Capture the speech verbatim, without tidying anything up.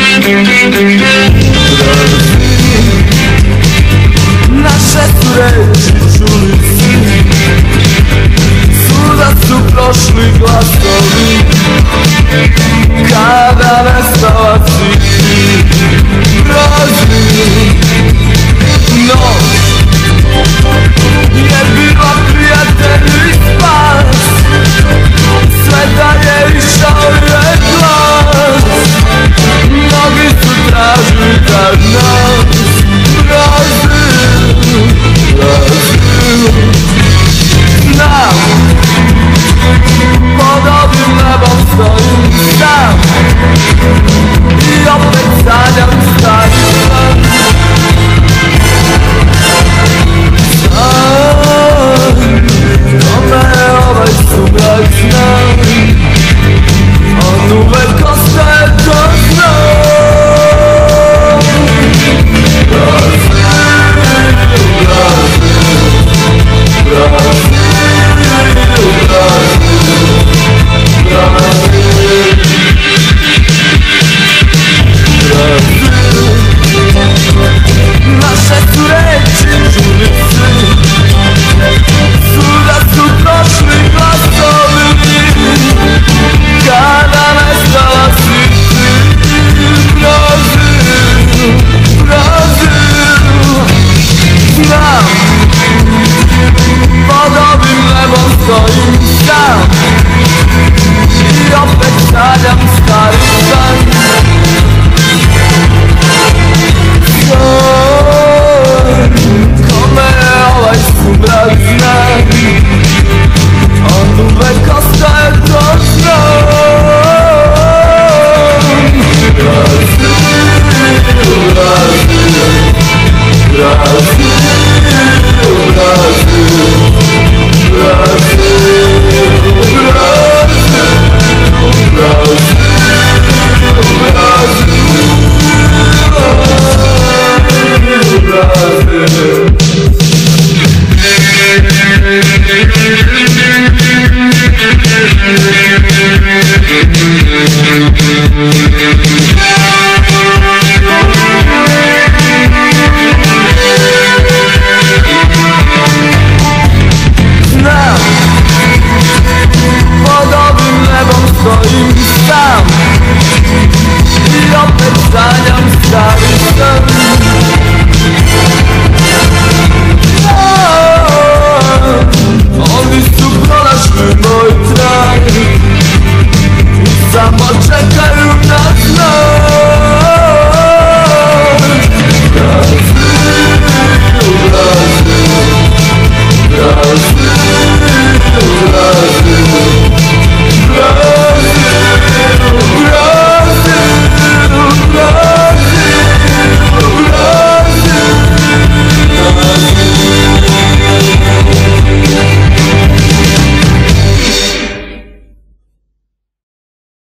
Naše su reči čuli svi, svuda su prošli glasovi, kada nestala si ti. Brazil, noć je bila prijatelj i spas, sve dalje išao je glas, mnogi su tražili da nas. Brazil, Brazil, znam, pod ovim nebom stojim sam i opet sanjam stari san. Znam, kome je ovaj sumrak znam, on uvek ostaje to znam. Brazil, Brazil, naše su reči čuli svi, svuda su prošli glasovi, kada nestala si ti. Brazil, Brazil, znam, pod ovim nebom stojim sam i opet sanjam stari san. Znam, kome je ovaj sumrak znam, on uvek ostaje to znam. Brazil, Brazil, Brazil, Brazil, Brazil, Brazil, znam, pod ovim nebom stojim sam i opet sanjam stari san.